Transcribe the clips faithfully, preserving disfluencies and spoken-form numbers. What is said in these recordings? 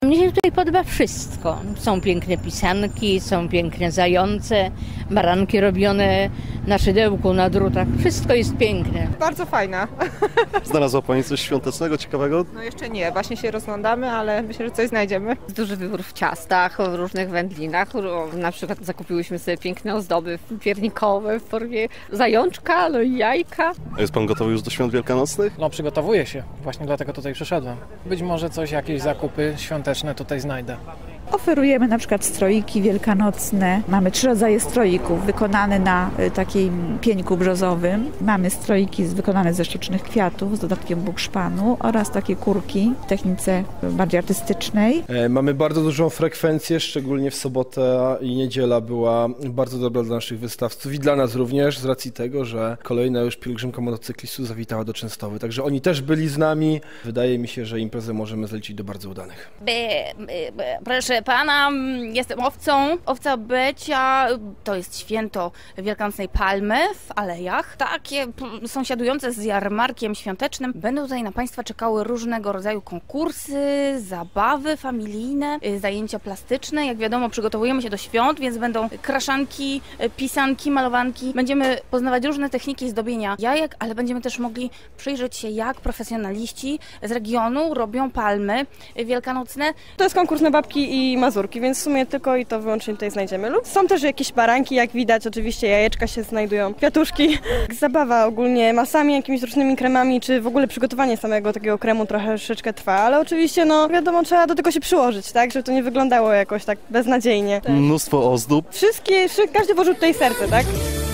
Mnie się tutaj podoba wszystko. Są piękne pisanki, są piękne zające, baranki robione na szydełku, na drutach. Wszystko jest piękne. Bardzo fajna. Znalazła Pani coś świątecznego, ciekawego? No jeszcze nie, właśnie się rozglądamy, ale myślę, że coś znajdziemy. Duży wybór w ciastach, w różnych wędlinach. Na przykład zakupiłyśmy sobie piękne ozdoby piernikowe w formie zajączka, no i jajka. A jest Pan gotowy już do świąt wielkanocnych? No przygotowuję się, właśnie dlatego tutaj przyszedłem. Być może coś, jakieś zakupy świąteczne tutaj znajdę. Oferujemy na przykład stroiki wielkanocne. Mamy trzy rodzaje stroików wykonane na takim pieńku brzozowym. Mamy stroiki wykonane ze sztucznych kwiatów z dodatkiem bukszpanu oraz takie kurki w technice bardziej artystycznej. Mamy bardzo dużą frekwencję, szczególnie w sobotę i niedziela była bardzo dobra dla naszych wystawców i dla nas również z racji tego, że kolejna już pielgrzymka motocyklistów zawitała do Częstochowy. Także oni też byli z nami. Wydaje mi się, że imprezę możemy zlecić do bardzo udanych. By, by, by, proszę pana, jestem owcą. Owca Becia to jest święto Wielkanocnej Palmy w Alejach. Takie p- sąsiadujące z jarmarkiem świątecznym. Będą tutaj na państwa czekały różnego rodzaju konkursy, zabawy familijne, zajęcia plastyczne. Jak wiadomo, przygotowujemy się do świąt, więc będą kraszanki, pisanki, malowanki. Będziemy poznawać różne techniki zdobienia jajek, ale będziemy też mogli przyjrzeć się, jak profesjonaliści z regionu robią palmy wielkanocne. To jest konkurs na babki i mazurki, więc w sumie tylko i to wyłącznie tutaj znajdziemy. Lub są też jakieś baranki, jak widać, oczywiście jajeczka się znajdują, kwiatuszki. Zabawa ogólnie masami, jakimiś różnymi kremami, czy w ogóle przygotowanie samego takiego kremu troszeczkę trwa, ale oczywiście, no wiadomo, trzeba do tego się przyłożyć, tak, żeby to nie wyglądało jakoś tak beznadziejnie. Mnóstwo ozdób. Wszystkie, każdy włożył tutaj serce, tak?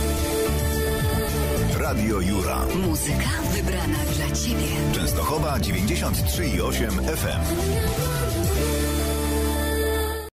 Radio Jura. Muzyka wybrana dla Ciebie. Częstochowa dziewięćdziesiąt trzy i osiem F M.